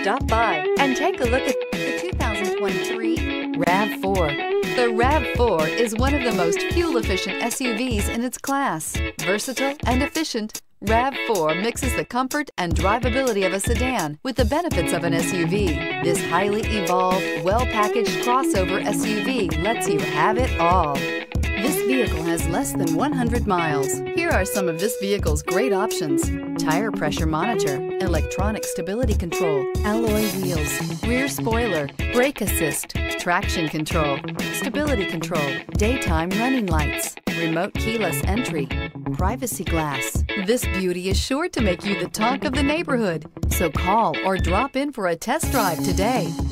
Stop by and take a look at the 2023 RAV4. The RAV4 is one of the most fuel-efficient SUVs in its class. Versatile and efficient, RAV4 mixes the comfort and drivability of a sedan with the benefits of an SUV. This highly evolved, well-packaged crossover SUV lets you have it all. This vehicle has less than 100 miles. Here are some of this vehicle's great options: tire pressure monitor, electronic stability control, alloy wheels, rear spoiler, brake assist, traction control, stability control, daytime running lights, remote keyless entry, privacy glass. This beauty is sure to make you the talk of the neighborhood. So call or drop in for a test drive today.